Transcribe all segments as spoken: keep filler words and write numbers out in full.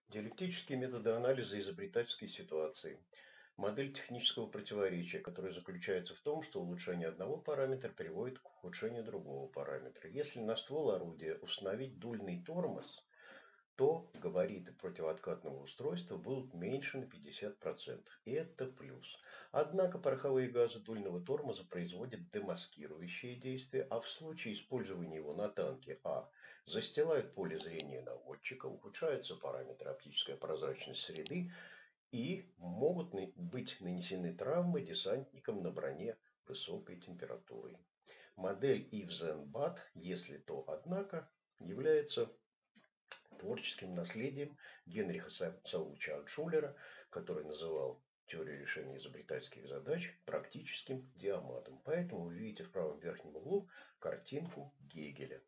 Диалектические методы анализа изобретательской ситуации. Модель технического противоречия, которая заключается в том, что улучшение одного параметра приводит к ухудшению другого параметра. Если на ствол орудия установить дульный тормоз, то габариты противооткатного устройства будут меньше на пятьдесят процентов. И это плюс. Однако пороховые газы дульного тормоза производят демаскирующие действия, а в случае использования его на танке А застилают поле зрения наводчика, ухудшаются параметры оптическая прозрачность среды и могут быть нанесены травмы десантникам на броне высокой температурой. Модель Ивзенбат, если то, однако, является творческим наследием Генриха Сауловича Альтшулера, который называл теорию решения изобретательских задач практическим диаматом. Поэтому вы видите в правом верхнем углу картинку Гегеля.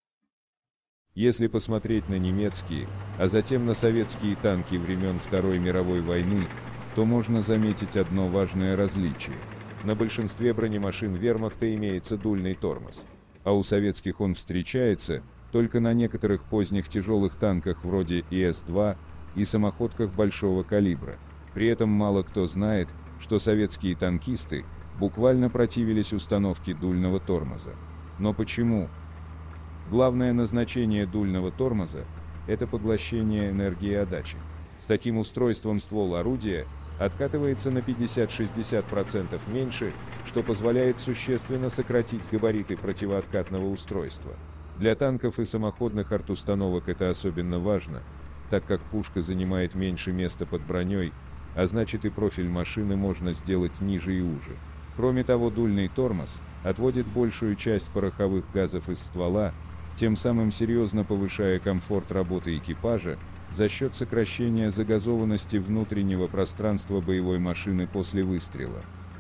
Если посмотреть на немецкие, а затем на советские танки времен Второй мировой войны, то можно заметить одно важное различие. На большинстве бронемашин вермахта имеется дульный тормоз, а у советских он встречается только на некоторых поздних тяжелых танках вроде И С два и самоходках большого калибра. При этом мало кто знает, что советские танкисты буквально противились установке дульного тормоза. Но почему? Главное назначение дульного тормоза – это поглощение энергии отдачи. С таким устройством ствол орудия откатывается на пятьдесят-шестьдесят процентов меньше, что позволяет существенно сократить габариты противооткатного устройства. Для танков и самоходных артустановок это особенно важно, так как пушка занимает меньше места под броней, а значит и профиль машины можно сделать ниже и уже. Кроме того, дульный тормоз отводит большую часть пороховых газов из ствола, тем самым серьезно повышая комфорт работы экипажа за счет сокращения загазованности внутреннего пространства боевой машины после выстрела.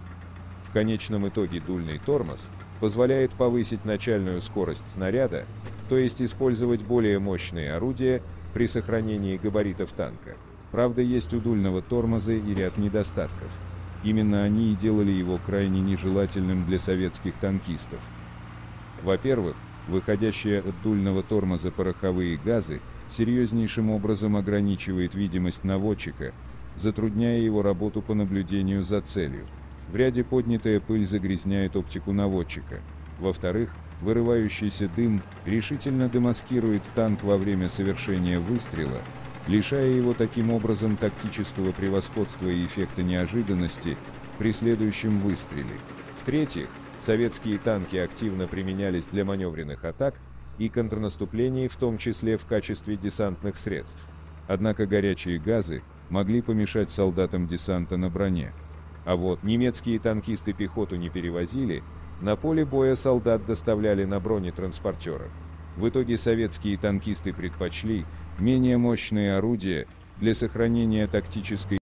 В конечном итоге дульный тормоз позволяет повысить начальную скорость снаряда, то есть использовать более мощные орудия при сохранении габаритов танка. Правда, есть у дульного тормоза и ряд недостатков. Именно они и делали его крайне нежелательным для советских танкистов. Во-первых, выходящие от дульного тормоза пороховые газы серьезнейшим образом ограничивает видимость наводчика, затрудняя его работу по наблюдению за целью. В ряде поднятая пыль загрязняет оптику наводчика. Во-вторых, вырывающийся дым решительно демаскирует танк во время совершения выстрела, лишая его таким образом тактического превосходства и эффекта неожиданности при следующем выстреле. В-третьих, советские танки активно применялись для маневренных атак и контрнаступлений, в том числе в качестве десантных средств. Однако горячие газы могли помешать солдатам десанта на броне. А вот немецкие танкисты пехоту не перевозили, на поле боя солдат доставляли на бронетранспортерах. В итоге советские танкисты предпочли менее мощные орудия для сохранения тактической